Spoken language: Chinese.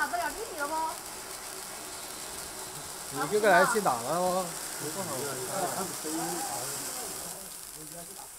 啥子了？你记了不？ 你就给他洗大了哦。